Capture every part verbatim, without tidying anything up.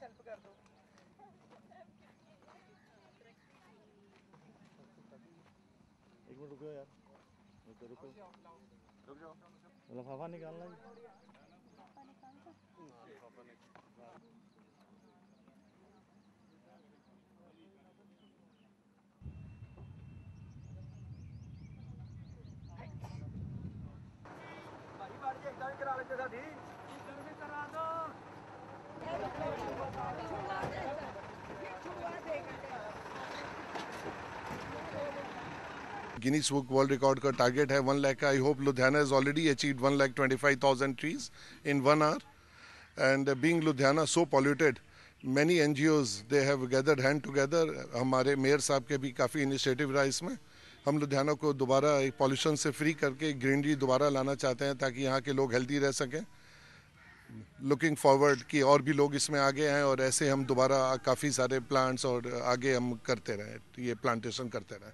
Help कर दो। एक मिनट रुको यार, रुको रुको रुक जाओ, लिफाफा निकालना है। भाई बाड़ी एकदम ही करा लेते साडी, इधर भी करा दो। गिनीज बुक वर्ल्ड रिकॉर्ड का टारगेट है वन लाख का। I hope Ludhiana has already achieved one lakh twenty-five thousand trees in one hour. And uh, being Ludhiana so polluted, many N G Os they have gathered hand together. हमारे mayor साहब के भी काफ़ी initiative रहा इसमें। हम लुधियाना को दोबारा एक पॉल्यूशन से फ्री करके ग्रीनरी दोबारा लाना चाहते हैं ताकि यहाँ के लोग हेल्दी रह सकें। लुकिंग फॉरवर्ड कि और भी लोग इसमें आगे आएँ और ऐसे हम दोबारा काफ़ी सारे प्लांट्स और आगे हम करते रहें, ये प्लांटेशन करते रहें।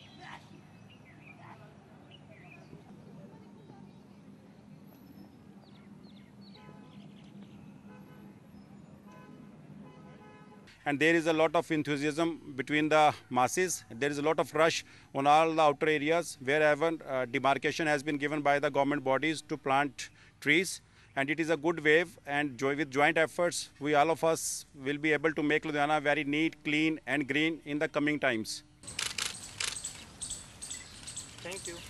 And there is a lot of enthusiasm between the masses. There is a lot of rush on all the outer areas wherever uh, demarcation has been given by the government bodies to plant trees. And it is a good wave, and jo with joint efforts, we all of us will be able to make Ludhiana very neat, clean and green in the coming times. Thank you.